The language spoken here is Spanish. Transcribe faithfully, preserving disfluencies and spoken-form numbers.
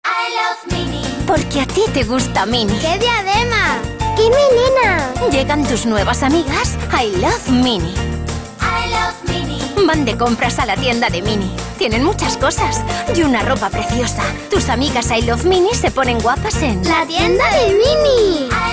I love Mini. Porque a ti te gusta Mini. ¡Qué diadema! ¡Qué melena! Llegan tus nuevas amigas I Love Mini. I love Mini. Van de compras a la tienda de Mini. Tienen muchas cosas y una ropa preciosa. Tus amigas I Love Mini se ponen guapas en... ¡La tienda de Mini! I